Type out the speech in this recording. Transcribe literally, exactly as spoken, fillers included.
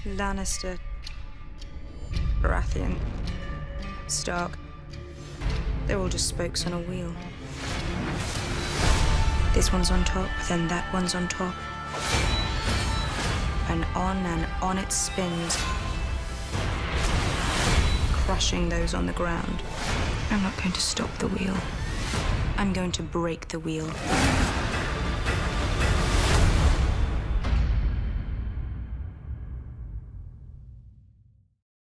Lannister, Baratheon, Stark. They're all just spokes on a wheel. This one's on top, then that one's on top. And on and on it spins, crushing those on the ground. I'm not going to stop the wheel. I'm going to break the wheel.